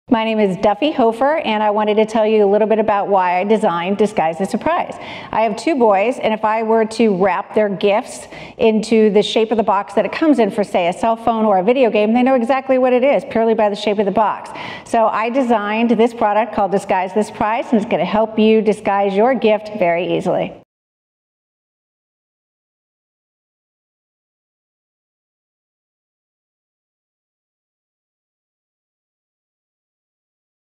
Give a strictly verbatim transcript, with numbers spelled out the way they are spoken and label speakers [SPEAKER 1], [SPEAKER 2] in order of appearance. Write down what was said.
[SPEAKER 1] My name is Duffy Hofer, and I wanted to tell you a little bit about why I designed Disguise the Surprise. I have two boys, and if I were to wrap their gifts into the shape of the box that it comes in for, say, a cell phone or a video game, they know exactly what it is, purely by the shape of the box. So I designed this product called Disguise the Surprise, and it's going to help you disguise your gift very easily.